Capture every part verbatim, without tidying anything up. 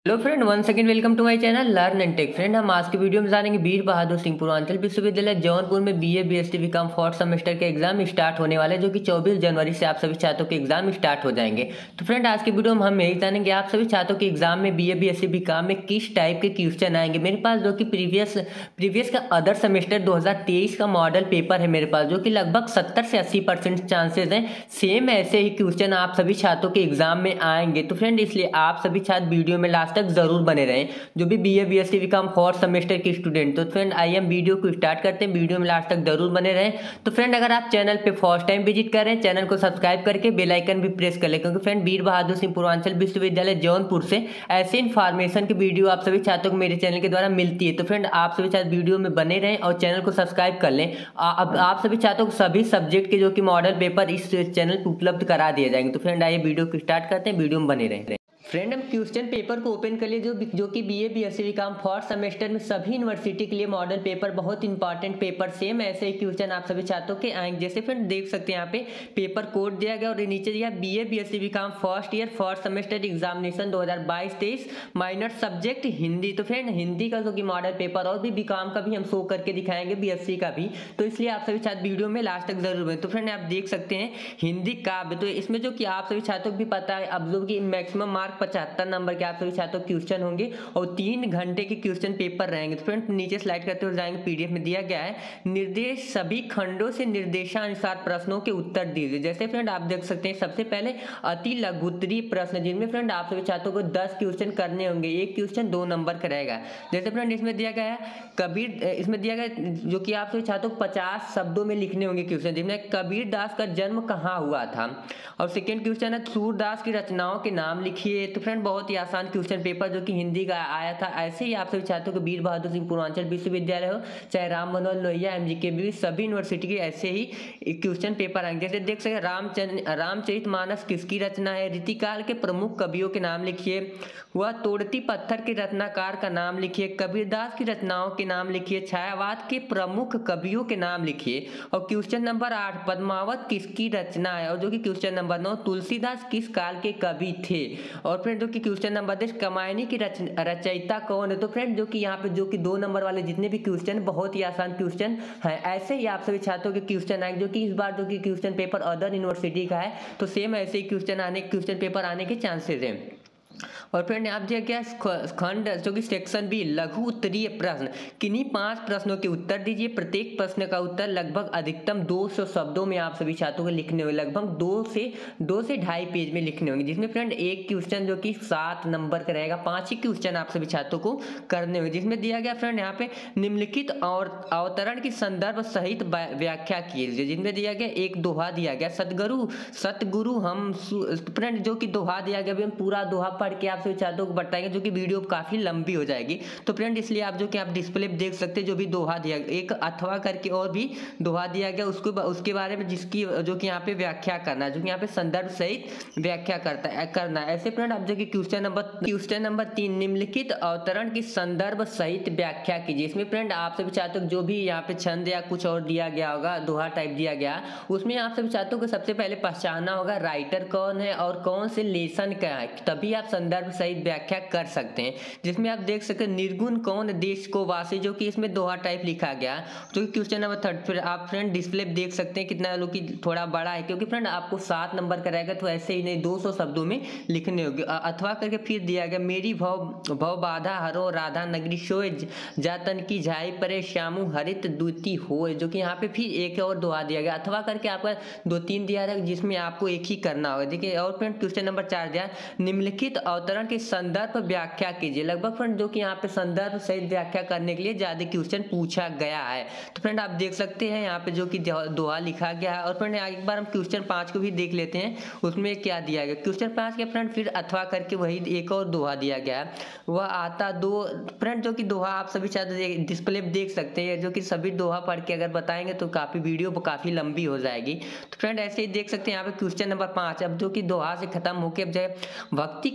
Hello friend, one second welcome to my channel learn and tech. Friend, हम आज की video में जानेंगे वीर बहादुर सिंह पूर्वांचल विश्वविद्यालय जौनपुर में BA BSc BCom fourth semester के एग्जाम स्टार्ट होने वाले, जो कि चौबीस जनवरी से आप सभी छात्रों के एग्जाम स्टार्ट हो जाएंगे। तो फ्रेंड, आज की वीडियो में हम यही जानेंगे आप सभी छात्रों के एग्जाम में बीए बीएससी बीकॉम में किस टाइप के क्वेश्चन आएंगे। मेरे पास जो कि प्रीवियस प्रीवियस का अदर सेमेस्टर दो हजार तेईस का मॉडल पेपर है मेरे पास, जो कि लगभग सत्तर से अस्सी परसेंट चांसेस हैं सेम ऐसे ही क्वेश्चन आप सभी छात्रों के एग्जाम में आएंगे। तो फ्रेंड, इसलिए आप सभी छात्र वीडियो में लास्ट तक जरूर बने रहें, जो भी BA BSc BCom fourth semester के स्टूडेंट। तो फ्रेंड, आइए हम वीडियो को स्टार्ट करते हैं, वीडियो में लास्ट तक जरूर बने रहें। तो फ्रेंड, अगर आप चैनल पे फर्स्ट टाइम विजिट कर रहे हैं, चैनल को सब्सक्राइब करके बेल आइकन भी प्रेस कर ले, क्योंकि फ्रेंड वीर बहादुर सिंह पूर्वांचल विश्वविद्यालय जौनपुर से ऐसे इन्फॉर्मेशन की वीडियो आप सभी छात्रों को मेरे चैनल के द्वारा मिलती है। तो फ्रेंड, आप सभी छात्र वीडियो में बने रहें और चैनल को सब्सक्राइब कर लें। अब आप सभी छात्रों को सभी सब्जेक्ट के जो कि मॉडल पेपर इस चैनल पर उपलब्ध करा दिए जाएंगे। तो फ्रेंड, आइए वीडियो को स्टार्ट करते हैं, वीडियो में बने रहें। फ्रेंड, हम क्वेश्चन पेपर को ओपन कर लिए, जो जो कि BA BSc BCom fourth semester में सभी यूनिवर्सिटी के लिए मॉडल पेपर बहुत इंपॉर्टेंट पेपर सेम ऐसे ही क्वेश्चन आप सभी छात्रों के आएंगे। जैसे फ्रेंड देख सकते हैं यहाँ पे पेपर कोड दिया गया और नीचे दिया BA BSc BCom first year first semester examination दो हजार बाईस तेईस माइनर सब्जेक्ट हिंदी। तो फ्रेंड, हिंदी का जो कि मॉडल पेपर और भी बीकॉम का भी हम शो करके दिखाएंगे, बीएससी का भी। तो इसलिए आप सभी छात्र वीडियो में लास्ट तक जरूर बने। तो फ्रेंड, आप देख सकते हैं हिंदी काव्य, तो इसमें जो कि आप सभी छात्रों को भी पता है अब जो कि मैक्सिमम मार्क पचहत्तर नंबर के आप सभी छात्रों क्वेश्चन होंगे और तीन घंटे के क्वेश्चन पेपर रहेंगे। तो फ्रेंड, नीचे स्लाइड करते हुए जाएंगे, पीडीएफ में दिया गया है निर्देश सभी खंडों से निर्देशानुसार प्रश्नों के उत्तर दीजिए। जैसे फ्रेंड आप देख सकते हैं सबसे पहले अति लघुत्तरीय प्रश्न, जिनमें फ्रेंड आप सभी छात्रों को दस क्वेश्चन करने होंगे, एक क्वेश्चन दो नंबर का रहेगा। जैसे फ्रेंड इसमें दिया गया है कबीर, इसमें दिया गया जो कि आप सभी छात्रों को पचास शब्दों में लिखने होंगे क्वेश्चन, जिसमें कबीर दास का जन्म कहाँ हुआ था। और सेकेंड क्वेश्चन है सूरदास की रचनाओं के नाम लिखिए। तो फ्रेंड, बहुत ही आसान क्वेश्चन पेपर जो कि हिंदी का आया था। ऐसे ही आप सभी छात्रों को वीर बहादुर सिंह पूर्वांचल विश्वविद्यालय हो चाहे राम मनोहर लोहिया एमजीके सभी यूनिवर्सिटी के ऐसे ही क्वेश्चन पेपर आएंगे। जैसे देख सकते रामचंद्र रामचरितमानस किसकी रचना है, रीतिकाल के प्रमुख कवियों के नाम लिखिए, वह तोड़ती पत्थर के रचनाकार का नाम लिखिए, कबीरदास की रचनाओं के नाम लिखिए, छायावाद के प्रमुख कवियों के नाम लिखिए। और क्वेश्चन नंबर आठ पद्मावत किसकी रचना है। और जो कि क्वेश्चन नंबर नौ तुलसीदास किस काल के कवि थे। और फ्रेंड जो कि क्वेश्चन नंबर दस कमायनी की रच, रचयिता कौन है। तो फ्रेंड जो कि यहाँ पे जो कि दो नंबर वाले जितने भी क्वेश्चन बहुत ही आसान क्वेश्चन है, ऐसे ही आप सभी छात्रों के क्वेश्चन आएंगे, जो कि इस बार जो कि क्वेश्चन पेपर अदर यूनिवर्सिटी का है, तो सेम ऐसे ही क्वेश्चन आने क्वेश्चन पेपर आने के चांसेस हैं। और फ्रेंड आप जो क्या खंड जो कि सेक्शन बी लघु उत्तरीय प्रश्न, किन्हीं पांच प्रश्नों के उत्तर दीजिए। प्रत्येक प्रश्न का उत्तर लगभग अधिकतम दो सौ शब्दों में आप सभी छात्रों को लिखने होंगे, लगभग दो से दो से ढाई पेज में लिखने होंगे, जिसमें फ्रेंड एक क्वेश्चन जो कि सात नंबर का रहेगा, पांच ही क्वेश्चन आप सभी छात्रों को करने होंगे। जिसमें दिया गया फ्रेंड यहाँ पे निम्नलिखित और अवतरण की संदर्भ सहित व्याख्या कीजिए। जिनमें दिया गया एक दोहा दिया गया सतगुरु सतगुरु हम फ्रेंड जो कि दोहा दिया गया, हम पूरा दोहा पढ़ के आप सभी छात्रों को बताएंगे, जो कि वीडियो काफी लंबी हो जाएगी। तो फ्रेंड इसलिए आप जो कि आप डिस्प्ले पे देख सकते हैं जो भी दोहा दिया गया, एक अथवा करके और भी दोहा दिया गया, उसको उसके बारे में जिसकी जो कि यहाँ पे व्याख्या करना है, जो कि यहाँ पे संदर्भ सहित व्याख्या करता है करना है। ऐसे फ्रेंड आप जो कि क्वेश्चन नंबर क्वेश्चन नंबर तीन निम्नलिखित अवतरण की संदर्भ सहित व्याख्या कीजिए। इसमें फ्रेंड आप सभी छात्रों को जो भी यहाँ पे छंद या कुछ और दिया गया होगा, दोहा टाइप दिया गया, उसमें आप सभी छात्रों को सबसे पहले पहचानना होगा राइटर कौन है और कौन से लेसन क्या है, तभी आप संदर्भ सहित व्याख्या कर सकते हैं। जिसमें आप देख सकते हैं निर्गुण कौन देश को वासी, जो कि इसमें दोहा टाइप लिखा गया, जो कि क्वेश्चन नंबर थर्ड। फिर आप फ्रेंड डिस्प्ले देख सकते हैं कितना लोग की थोड़ा बड़ा है, क्योंकि फ्रेंड आपको सात नंबर का रहेगा, तो ऐसे ही नहीं दो सौ शब्दों में लिखने होंगे। अथवा करके फिर दिया गया मेरी भव भव बाधा हरो राधा नगरी सोए जातन की झाई परे श्यामु हरित दूती हो, जो कि यहाँ पे फिर एक और दोहा दिया गया। अथवा करके आपका दो तीन दिया है, जिसमें आपको एक ही करना होगा। देखिए और फ्रेंड क्वेश्चन नंबर चार दिया निम्नलिखित अवतरण के संदर्भ व्याख्या कीजिए। लगभग फ्रेंड जो कि यहाँ पे संदर्भ सहित व्याख्या करने के लिए ज्यादा क्वेश्चन पूछा गया है। तो फ्रेंड आप देख सकते हैं यहाँ पे जो कि दोहा लिखा गया है। और फ्रेंड एक बार हम क्वेश्चन पांच को भी देख लेते हैं, उसमें क्या दिया गया। क्वेश्चन पांच के फ्रेंड फिर अथवा करके वही एक और दोहा दिया गया है, वह आता दो फ्रेंड जो कि दोहा आप सभी छात्र डिस्प्ले पे देख सकते हैं, जो कि सभी दोहा पढ़ के अगर बताएंगे तो काफी वीडियो काफी लंबी हो जाएगी। तो फ्रेंड ऐसे ही देख सकते हैं यहाँ पे क्वेश्चन नंबर पांच, अब जो कि दोहा से खत्म होकर अब जाए भक्ति काल के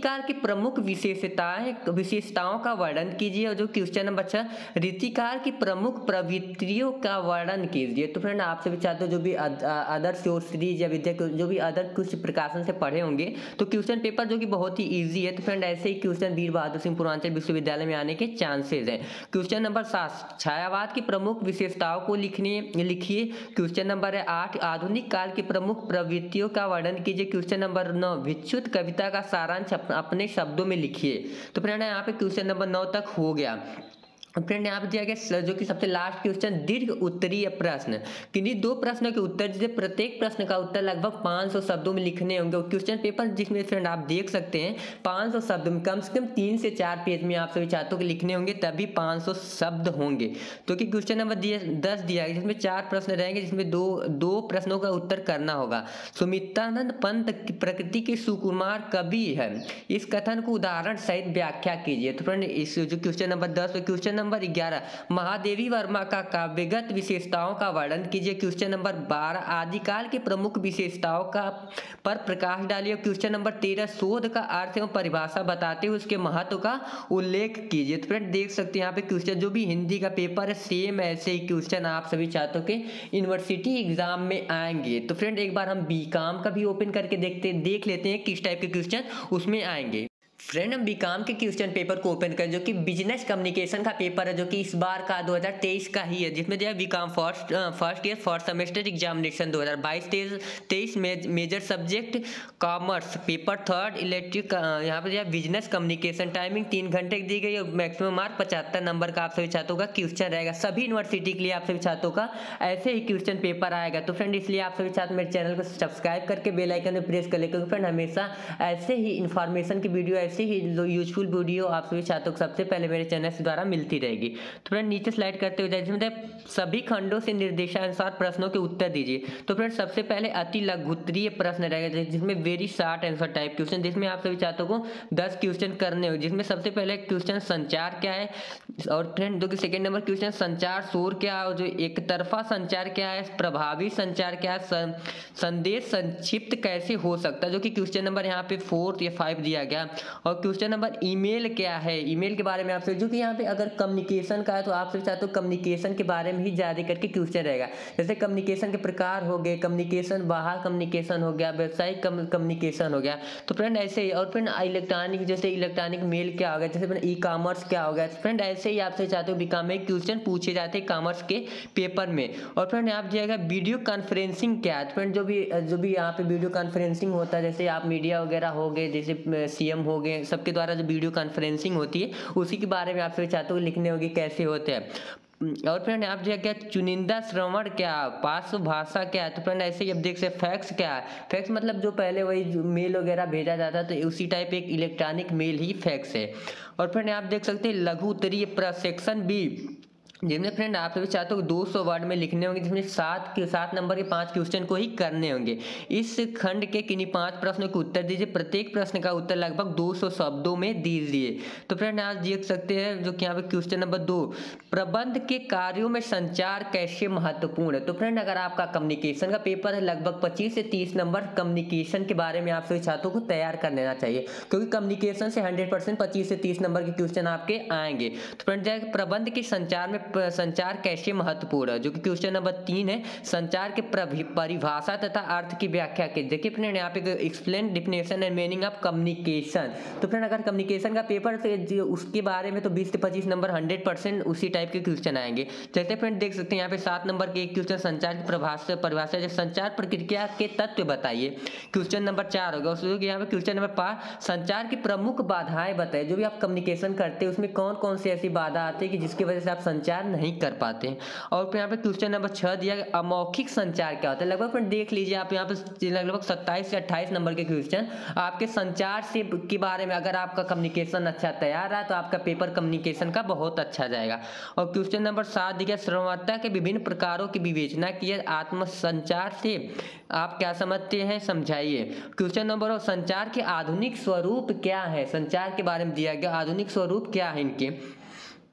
प्रमुख विशेषताएं विशेषताओं का वर्णन कीजिए। और जो क्वेश्चन नंबर छह, रीतिकार की प्रमुख प्रवृत्तियों का वर्णन कीजिए। तो फ्रेंड आपसे भी चाहते हो जो भी अदर शोर्स सीरीज या विद्या जो भी अदर कुछ प्रकाशन से पढ़े होंगे तो क्वेश्चन पेपर जो कि बहुत ही ईजी है, तो फ्रेंड ऐसे ही क्वेश्चन वीर बहादुर सिंह पूर्वांचल विश्वविद्यालय में आने के चांसेस हैं। क्वेश्चन नंबर सात, छायावाद की प्रमुख विशेषताओं को लिखने लिखिए। क्वेश्चन नंबर है आठ, आधुनिक काल की प्रमुख प्रवृत्तियों का वर्णन कीजिए। क्वेश्चन नंबर नौ, विच्युत कविता का सारांश अपने शब्दों में लिखिए। तो फ्रेंड यहाँ पे क्वेश्चन नंबर नौ तक हो गया। फ्रेंड यहाँ पे दिया गया जो कि सबसे लास्ट क्वेश्चन, दीर्घ उत्तरीय प्रश्न। किन्हीं दो प्रश्नों के उत्तर, जिसे प्रत्येक प्रश्न का उत्तर लगभग पाँच सौ शब्दों में लिखने होंगे। क्वेश्चन पेपर जिसमें फ्रेंड आप देख सकते हैं पाँच सौ शब्द में, कम से कम तीन से चार पेज में आप सभी छात्रों के लिखने होंगे, तभी पाँच सौ शब्द होंगे। तो कि क्वेश्चन नंबर दिया दस दिया है जिसमें चार प्रश्न रहेंगे, जिसमें दो दो प्रश्नों का उत्तर करना होगा। सुमित्रानंद पंत प्रकृति के सुकुमार कवि है, इस कथन को उदाहरण सहित व्याख्या कीजिए। तो फ्रेंड इस जो क्वेश्चन नंबर दस है, क्वेश्चन नंबर ग्यारह, महादेवी वर्मा का काव्यगत विशेषताओं का वर्णन कीजिए। क्वेश्चन नंबर बारह, आदिकाल की प्रमुख विशेषताओं का पर प्रकाश डालिए। क्वेश्चन नंबर तेरह, शोध का अर्थ एवं परिभाषा बताते हुए उसके महत्व का उल्लेख कीजिए। तो फ्रेंड देख सकते हैं यहाँ पे क्वेश्चन जो भी हिंदी का पेपर है सेम ऐसे ही क्वेश्चन आप सभी छात्रों के यूनिवर्सिटी एग्जाम में आएंगे। तो फ्रेंड एक बार हम बी कॉम का भी ओपन करके देखते देख लेते हैं किस टाइप के क्वेश्चन उसमें आएंगे। फ्रेंड हम बीकॉम के क्वेश्चन पेपर को ओपन करें, जो कि बिजनेस कम्युनिकेशन का पेपर है, जो कि इस बार का दो हज़ार तेईस का ही है, जिसमें दिया BCom first first year first semester examination दो हज़ार बाईस तेईस major subject commerce, paper third electric, यहाँ पे दिया बिजनेस कम्युनिकेशन, टाइमिंग तीन घंटे की दी गई और मैक्सिमम मार्क पचहत्तर नंबर का आप सभी छात्रों का क्वेश्चन रहेगा। सभी यूनिवर्सिटी के लिए आप सभी छात्रों का ऐसे ही क्वेश्चन पेपर आएगा। तो फ्रेंड इसलिए आप सभी छात्र मेरे चैनल को सब्सक्राइब करके बेल आइकन में प्रेस कर ले, क्योंकि फ्रेंड हमेशा ऐसे ही इन्फॉर्मेशन की वीडियो ऐसे ही जो यूजफुल वीडियो आप सभी छात्रों को सबसे पहले मेरे चैनल से द्वारा मिलती रहेगी। तो फ्रेंड नीचे स्लाइड करते हुए जिसमें सभी खंडों से निर्देशानुसार प्रश्नों के उत्तर दीजिए। तो फ्रेंड सबसे पहले अति लघुत्तरीय प्रश्न रहेगा, जिसमें very short answer type question, जिसमें आप सभी छात्रों को दस क्वेश्चन करने होंगे। जिसमें सबसे पहले क्वेश्चन संचार क्या है, और फ्रेंड जो कि सेकेंड नंबर क्वेश्चन संचार शोर क्या है, और जो एक तरफा संचार क्या है, प्रभावी संचार क्या है, संदेश संक्षिप्त कैसे हो सकता है, जो कि क्वेश्चन नंबर यहाँ पे फोर्थ या फाइव दिया गया। और क्वेश्चन नंबर ईमेल क्या है, ईमेल के बारे में आपसे, जो कि यहाँ पे अगर कम्युनिकेशन का है तो आपसे चाहते हो कम्युनिकेशन के बारे में ही ज्यादा करके क्वेश्चन रहेगा। जैसे कम्युनिकेशन के प्रकार हो गए, कम्युनिकेशन बाहर कम्युनिकेशन हो गया, व्यावसायिक कम्युनिकेशन हो गया। तो फ्रेंड ऐसे ही, और फ्रेंड इलेक्ट्रॉनिक, जैसे इलेक्ट्रॉनिक मेल क्या हो गया, जैसे ई कॉमर्स क्या हो गया। फ्रेंड ऐसे ही आपसे चाहते हो बीकॉम में क्वेश्चन पूछे जाते हैं कॉमर्स के पेपर में। और फ्रेंड यहाँ दिया वीडियो कॉन्फ्रेंसिंग क्या है। फ्रेंड जो भी जो भी यहाँ पे वीडियो कॉन्फ्रेंसिंग होता है, जैसे आप मीडिया वगैरह हो गए, जैसे सीएम हो गए, सबके द्वारा जो वीडियो कॉन्फ्रेंसिंग होती है उसी के बारे में आपसे चाहते हो लिखने होगी कैसे होते हैं। और फ्रेंड आप जो क्या चुनिंदा श्रवण क्या, पार्श्व भाषा क्या है। तो फ्रेंड ऐसे ही अब देख सकते फैक्स क्या है, फैक्स मतलब जो पहले वही मेल वगैरह भेजा जाता है तो उसी टाइप एक इलेक्ट्रॉनिक मेल ही फैक्स है। और फ्रेंड आप देख सकते हैं लघु उत्तरीय प्रश्न सेक्शन बी, जिसमें फ्रेंड आप सभी चाहते हो दो सौ वर्ड में लिखने होंगे, जिसमें सात के सात नंबर के पांच क्वेश्चन को ही करने होंगे। इस खंड के किन्हीं पांच प्रश्नों के उत्तर दीजिए, प्रत्येक प्रश्न का उत्तर लगभग दो सौ शब्दों में दीजिए। तो फ्रेंड आप देख सकते हैं जो कि यहाँ पे क्वेश्चन नंबर दो, प्रबंध के कार्यों में संचार कैसे महत्वपूर्ण है। तो फ्रेंड अगर आपका कम्युनिकेशन का पेपर है, लगभग पच्चीस से तीस नंबर कम्युनिकेशन के बारे में आप सभी छात्रों को तैयार कर लेना चाहिए, क्योंकि कम्युनिकेशन से हंड्रेड परसेंट पच्चीस से तीस नंबर के क्वेश्चन आपके आएंगे। तो फ्रेंड प्रबंध के संचार में संचार कैसे महत्वपूर्ण है, जो कि क्वेश्चन नंबर तीन है, संचार के परिभाषा तथा अर्थ की व्याख्या की। देखिए फ्रेंड यहाँ पे explain definition and meaning of communication. तो फ्रेंड अगर कम्युनिकेशन का पेपर तो उसके बारे में तो बीस से पच्चीस नंबर हंड्रेड परसेंट उसी टाइप के क्वेश्चन आएंगे। जैसे फ्रेंड देख सकते हैं यहाँ पे सात नंबर के एक क्वेश्चन संचार की परिभाषा परिभाषा संचार प्रक्रिया के तत्व बताइए। क्वेश्चन नंबर चार होगा उसमें यहाँ पे क्वेश्चन नंबर पाँच, संचार की प्रमुख बाधाएं बताइए। जो भी आप कम्युनिकेशन करते हैं उसमें कौन कौन सी ऐसी बाधा आती है कि जिसकी वजह से आप संचार नहीं कर पाते हैं। और फिर यहाँ पे क्वेश्चन नंबर छह दिया गया अमौखिक संचार क्या होता है। लगभग फ्रेंड देख लीजिए आप यहाँ पे लगभग सत्ताईस से अट्ठाईस नंबर के क्वेश्चन आपके संचार से के बारे में, अगर आपका कम्युनिकेशन अच्छा तैयार है तो आपका पेपर कम्युनिकेशन का बहुत अच्छा जाएगा। और क्वेश्चन नंबर सात दिया श्रवणता के विभिन्न प्रकारों की विवेचना की, आत्म संचार से आप क्या समझते हैं समझाइए। क्वेश्चन नंबर संचार के आधुनिक स्वरूप क्या है, संचार के बारे में दिया गया आधुनिक स्वरूप क्या है इनके।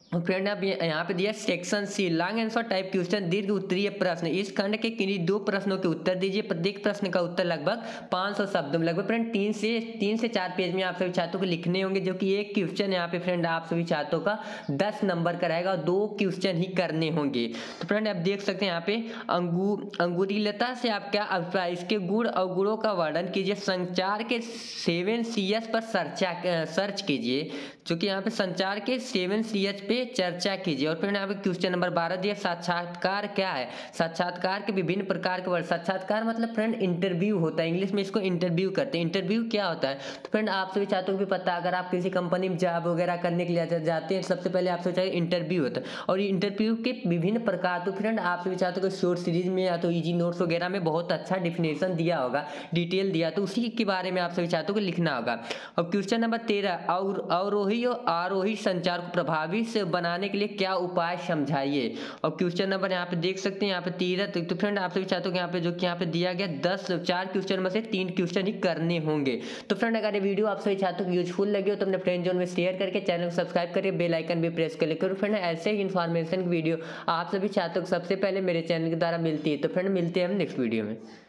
और फ्रेंड अब ये- यहाँ पे दिया section C long answer type question दीर्घ उत्तरीय प्रश्न। इस खंड के किन्हीं दो प्रश्नों के उत्तर दीजिए। प्रत्येक प्रश्न का उत्तर लगभग पाँच सौ शब्दों में, लगभग फ्रेंड तीन से तीन से चार पेज में आप सभी छात्रों को लिखने होंगे, जो कि एक क्वेश्चन यहाँ पे फ्रेंड आप सभी छात्रों का दस नंबर का रहेगा और दो क्वेश्चन ही करने होंगे। तो फ्रेंड आप देख सकते हैं यहाँ पे अंगूर अंगूरीलता से आप क्या अभिप्राय, इसके गुण अवगुणों का वर्णन कीजिए। संचार के सेवन सी एस पर चर्चा सर्च कीजिए, जो कि यहाँ पे संचार के सेवन सी एच पे चर्चा कीजिए। और फिर यहाँ पे क्वेश्चन नंबर बारह दिया साक्षात्कार क्या है। साक्षात्कार के विभिन्न प्रकार के वर्ड। साक्षात्कार मतलब फ्रेंड इंटरव्यू होता है, इंग्लिश में इसको इंटरव्यू करते हैं। इंटरव्यू क्या होता है तो फ्रेंड आप सभी छात्रों को भी पता है, अगर आप किसी कंपनी में जॉब वगैरह करने के लिए जाते हैं सबसे पहले आप सोचा इंटरव्यू होता है। और इंटरव्यू के विभिन्न प्रकार, तो फ्रेंड आप सभी छात्रों को शॉर्ट सीरीज में या तो इजी नोट्स वगैरह में बहुत अच्छा डिफिनेशन दिया होगा, डिटेल दिया, तो उसी के बारे में आप सभी छात्रों को लिखना होगा। और क्वेश्चन नंबर तेरह अवरोही और आरोही संचार को प्रभावी से बनाने के लिए क्या उपाय समझाइए। और क्वेश्चन नंबर यहाँ पे देख सकते हैं यहाँ पे तेरह, तो फ्रेंड आप सभी छात्रों को यहाँ पे जो कि यहाँ पे दिया गया दस चार क्वेश्चन में से तीन क्वेश्चन ही करने होंगे। तो फ्रेंड अगर ये वीडियो आप सभी छात्रों को यूजफुल लगे हो तो अपने फ्रेंड जोन में शेयर करके चैनल को सब्सक्राइब करिए, बेल आइकन भी प्रेस कर लेकर। फ्रेंड ऐसे ही इन्फॉर्मेशन की वीडियो आप सभी छात्रों को सबसे पहले मेरे चैनल के द्वारा मिलती है। तो फ्रेंड मिलते हैं हम नेक्स्ट वीडियो में।